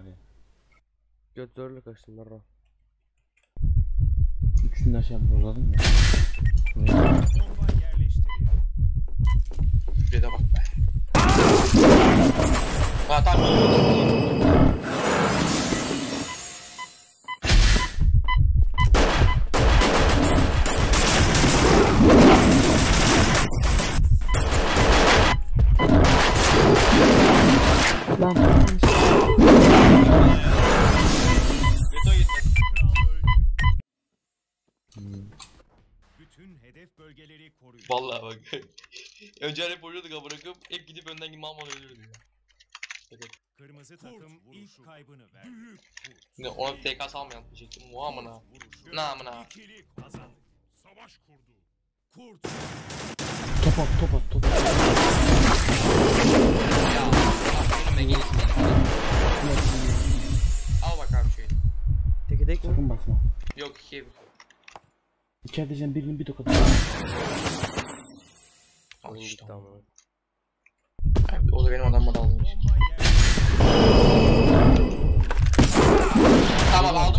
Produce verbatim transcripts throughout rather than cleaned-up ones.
ya. Göt zorlu kaçtım lan. Üçünü de aşağı bozalım ya. Şuraya bak be. Ha tamam. Lan. Bütün hedef bölgeleri koruyun. Vallahi bak. Önce hep oluyorduk ama bırakıp hep gidip önden mal mal ölüyordu ya. Evet. Kırmızı takım ilk kaybını verdi. Şimdi ona bir T K salmayan diyecektim. Muhamına. Namına. İkili kazandı. Savaş kurdu. Kurt. Top at top at top at. Ya. Önüme gelirsin. Al bakalım şöyle. Teke tek mi? Sakın basma. Yok ikiye bir. İçeride sen birinin bir tokat. Oyun gitti ama. O da benim adam bana aldım. Tamam aldım.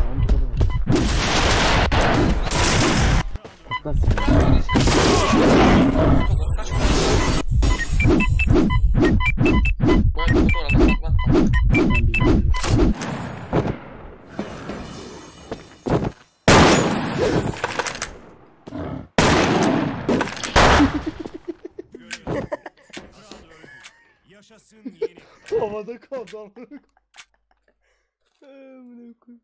Atlas sen. Bu arada bu orada saklatma. Ben bilmiyorum. Yaşasın yeni. Havada kaldı amına koyayım. Amına koyayım.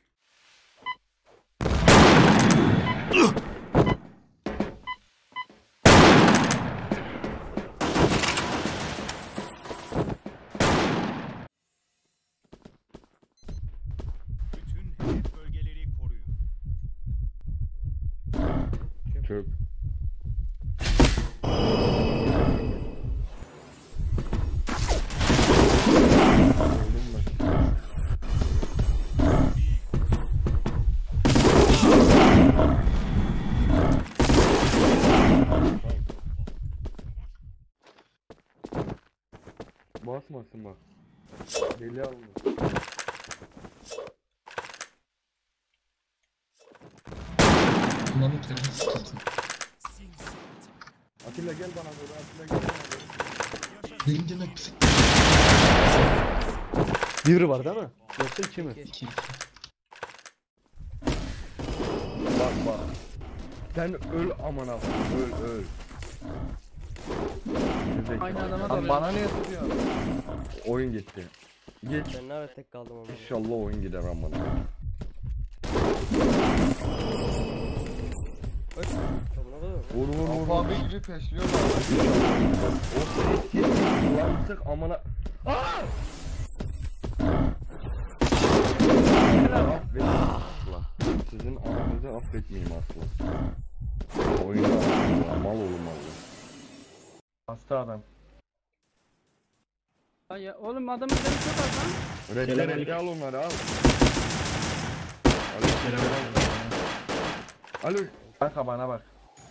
Bütün hedef bölgeleri koruyun. Çöp. Basmasın bak. Deli alma. Bunların telefonu sıkıntı. Atilla gel bana doğru. Atilla gel bana doğru. Birinci ne psik. Bir var değil mi? Yoksa iki mi? İki iki. Bak bak. Sen öl aman abi. Öl öl. Aynı adama Lan da bana ne tutuyor? Oyun gitti. Git. Ben ne ara tek kaldım ama. İnşallah oyun gider aman. Öç. Vur vur vur. Abi gibi peşliyorlar. O ses git. Ulan sık amana. Aaa! Affetmeyeyim asla. Sizin ananızı affetmeyeyim asla. Oyunda asla. Mal olmalı. Hasta adam. Ay ya oğlum adamın canı çok az lan. Redde redde al onları al. Alo. Alo. Kanka bana bak.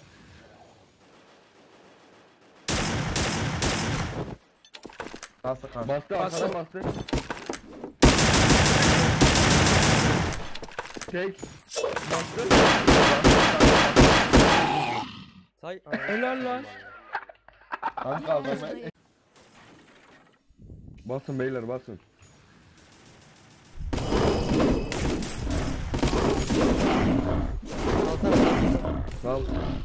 Nasıl kanka? Bastı arkadan bastı. Tek. Bastı. Say. Helal lan. Kanka adamı. Basın beyler basın. Salsana salsana. Sal.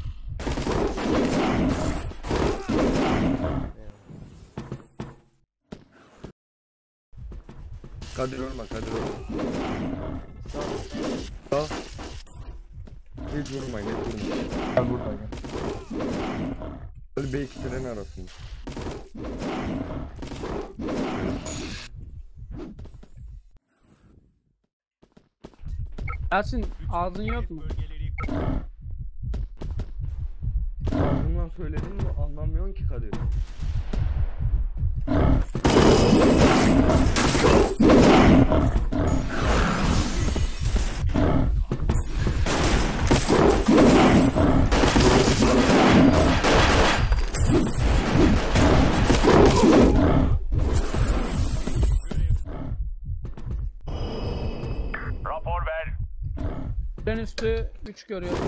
Kadir ölme Kadir ölme. Sal. Hiç vurmayın hiç vurmayın. Gel buradayım. Böyle bir iki tren arasında. Yasin ağzın yok mu? Bölgeleri Ağzımdan söyledin mi anlamıyorsun ki Kadir. Ben üstü üç görüyorum.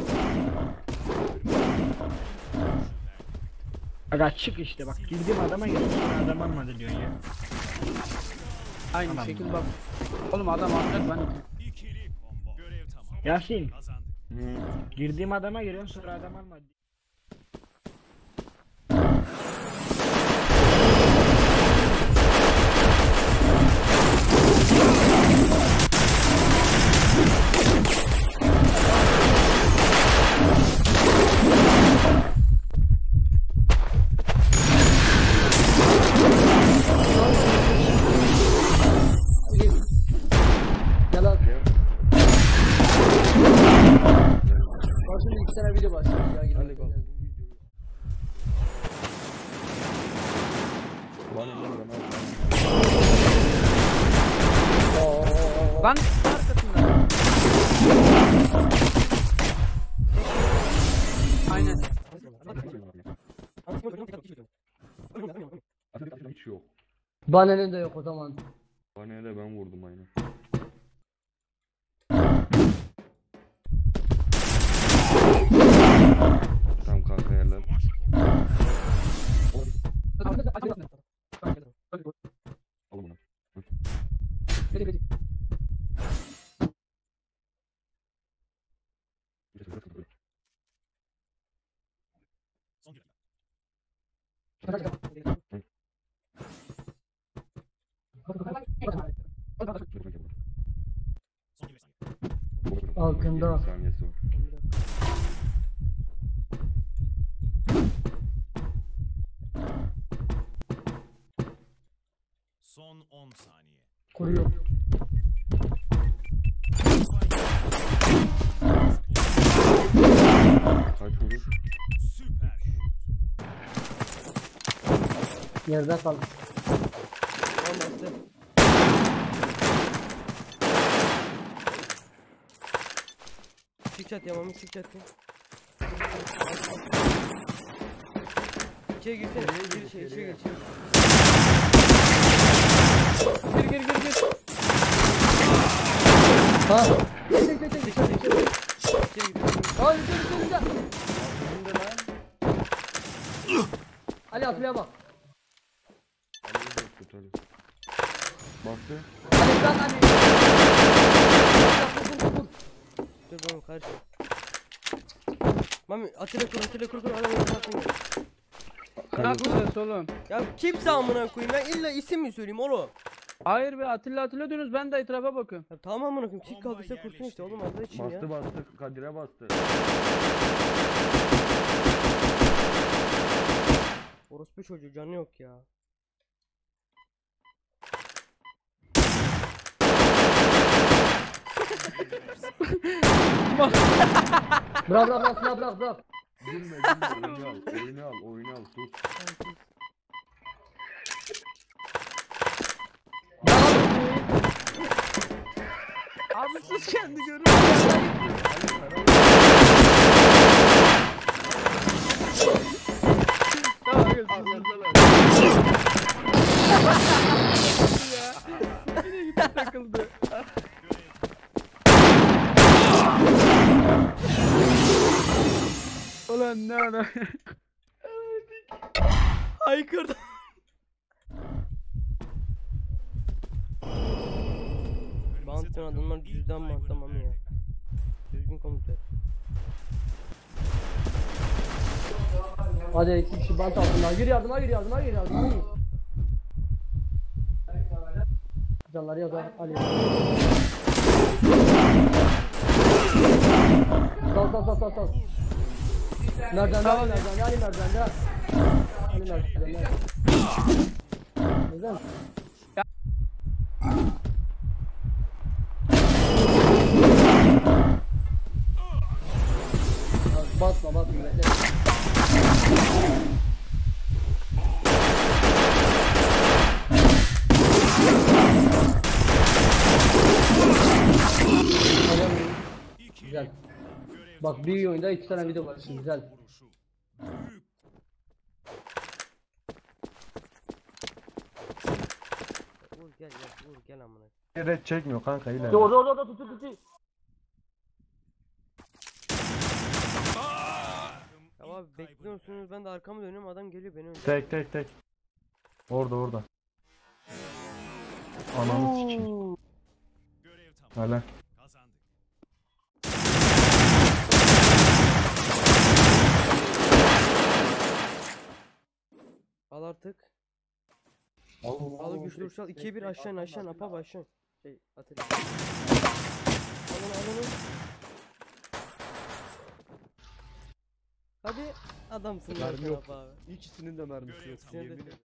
Aga çık işte bak girdiğim adama giriyorum sonra adam almadı diyorsun ya. Aynı Tamam. şekil bak. Oğlum adam alacak ben. İkili combo. Görev tamam. Yasin Kazandık. girdiğim adama giriyorum sonra adam almadı. Gel al. Bak şimdi iki tane video başlıyor ya. Hadi Hadi bak. Bana ne lan abi? Lan arkasında. Aynen. Hiç yok. Banenin de yok o zaman. Bana hele ben vurdum aynen. Tam kanka yerler. Al bunu. Son bir. Son bir saniye. Altında. yirmi saniyesi var. Son on saniye. Kuruyor. Kaç vurur? Süper. Yerde kal. Çık çat yamamı çık çat ya. İçeri girsene. Gir şey içeri gir. Gir gir gir gir. Ha. Çek çek çek içeri içeri. İçeri gir. Hayır içeri içeri. Ali atmaya bak. Tutarız. Baktı. Ali lan Ali. Dur dur dur. Dur oğlum karşı. Mami Atilla kur Atilla kur kur adamı yapmasın. Bırak bu ses oğlum. Ya kimse amına koyayım ya illa isim mi söyleyeyim oğlum? Hayır be Atilla Atilla diyorsunuz ben de etrafa bakıyorum. Ya tamam amına koyayım kick kaldıysa kursun işte oğlum Allah için ya. Bastı bastı. Kadir'e bastı. Orospu çocuğu canı yok ya. Bırak bırak bırak bırak bırak bırak. Gülme gülme. Oyunu al. Oyunu al. Oyunu al. Sus. Abi sus kendi görün. Tamam ya. Yine gitti takıldı. Ulan ne ara. Haykırdım. Bantın adamlar düzden bantlamam ya. Düzgün komut ver. Hadi iki kişi bant altında. Gir yardıma gir yardıma gir yardıma gir. Canları yazar Ali. Sal sal sal sal sal. Merdivende Ali merdivende Ali merdivende. Ali merdivende. Neden? Basma basma bekle. Güzel. Bak bir oyunda iki tane video var şimdi güzel. Vur gel gel vur gel amına. Red çekmiyor kanka ilerle. Orada orada orada tutu tutu. Abi bekliyorsunuz, ben de arkamı dönüyorum, adam geliyor beni öldürüyor. Tek tek tek. Orada orada. Ananı sikeyim. Görev tamam. Hele. Kazandık. Al artık. Allah Al güçlü vuruş al. ikiye bir aşağı in, aşağı in, apa aşağı in. Şey atın. Alın alın. Hadi adamsın ya Mermi sen yok. Apa abi. İkisinin de mermisi yok. Görev Yemin tamam. ederim.